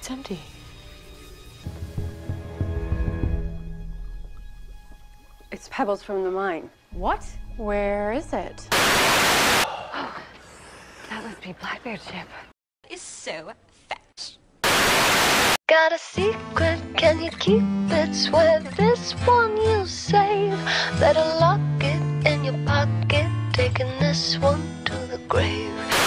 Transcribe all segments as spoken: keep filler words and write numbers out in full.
It's empty. It's pebbles from the mine. What? Where is it? That must be Blackbeard's ship. It's so fetch. Got a secret, can you keep it? Swear this one you'll save. Better lock it in your pocket, taking this one to the grave.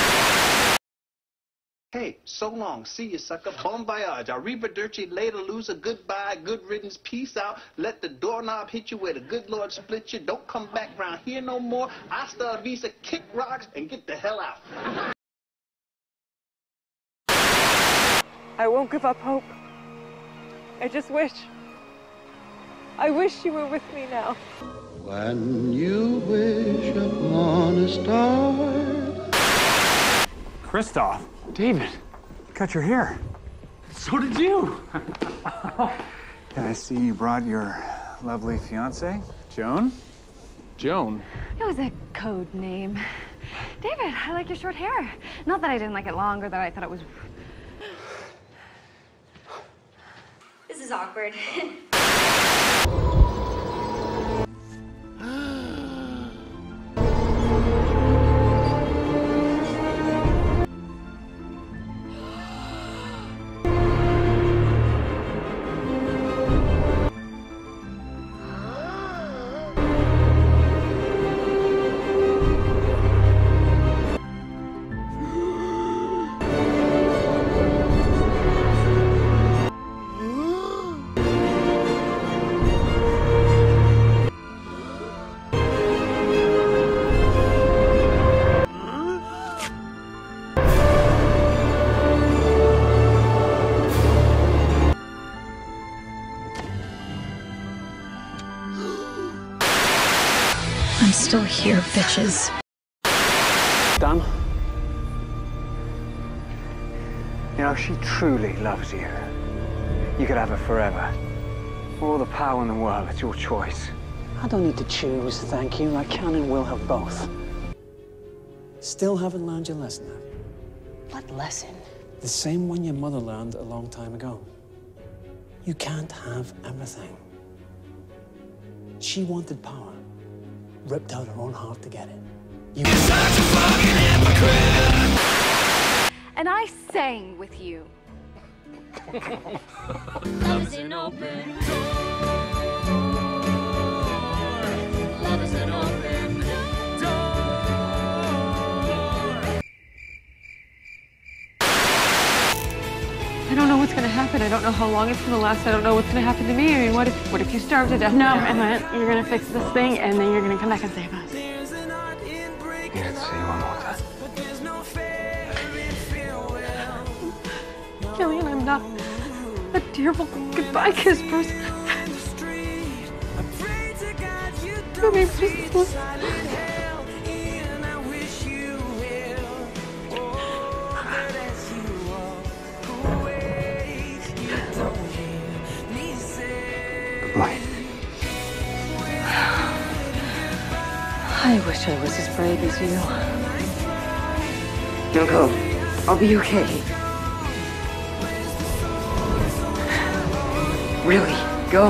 Hey, so long. See you, sucker. Bon voyage. Arrivederci, later, loser. Goodbye, good riddance, peace out. Let the doorknob hit you where the good Lord split you. Don't come back round here no more. Hasta la vista, kick rocks, and get the hell out. I won't give up hope. I just wish. I wish you were with me now. When you wish upon a star. Christoph, David, cut your hair. So did you. I see you brought your lovely fiance, Joan. Joan? It was a code name. David, I like your short hair. Not that I didn't like it long or that I thought it was... This is awkward. I'm still here, bitches. Done? You know, she truly loves you. You could have her forever. All the power in the world, it's your choice. I don't need to choose, thank you. I can and will have both. Still haven't learned your lesson, have you? What lesson? The same one your mother learned a long time ago. You can't have everything. She wanted power. Ripped out her own heart to get it. You You're such a fucking hypocrite! And I sang with you. Love is an open door. Love is an open door. I don't know what's gonna happen. I don't know how long it's gonna last. I don't know what's gonna happen to me. I mean, what if what if you starve to death? No, Emma, you're gonna fix this thing and then you're gonna come back and save us. Yeah, let's see one more time. Gillian, I'm not a tearful goodbye kiss person. For me, please listen. Goodbye. I wish I was as brave as you. Don't go. I'll be okay. Really, go.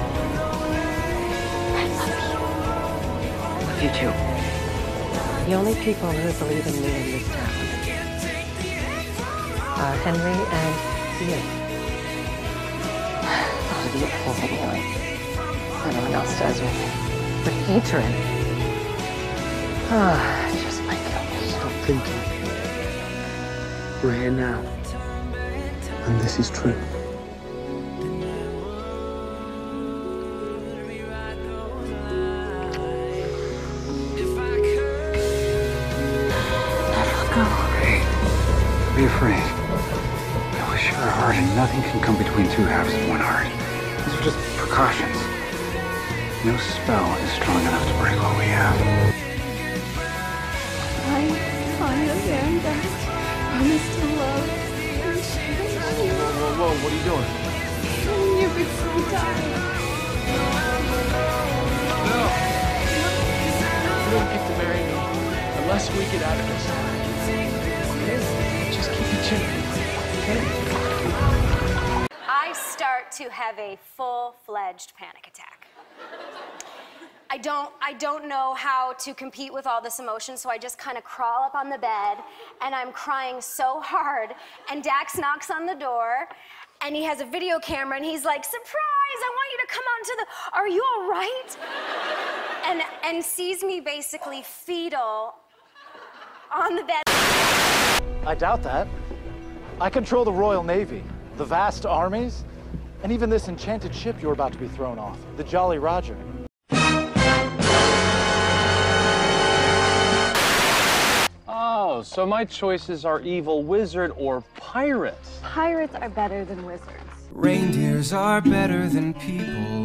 I love you. Love you too. The only people who believe in me in this town are Henry and you. Thought of you anyway. Everyone else does with me. But hatred. Ah, it just might kill me. Stop thinking. We're here now. And this is true. Be afraid. We share a heart and nothing can come between two halves of one heart. These are just precautions. No spell is strong enough to break what we have. I understand that. Promise to love and cherish you. Whoa, whoa, what are you doing? And you've been so tired. No! You don't get to marry me unless we get out of this. Okay? Just keep it chill. Okay? I start to have a full-fledged panic attack. I don't, I don't know how to compete with all this emotion, so I just kind of crawl up on the bed, and I'm crying so hard, and Dax knocks on the door, and he has a video camera, and he's like, surprise, I want you to come out into the, are you all right? and, and sees me basically fetal on the bed. I doubt that. I control the Royal Navy, the vast armies, and even this enchanted ship you're about to be thrown off, the Jolly Roger. Oh, so my choices are evil wizard or pirate. Pirates are better than wizards. Reindeers are better than people.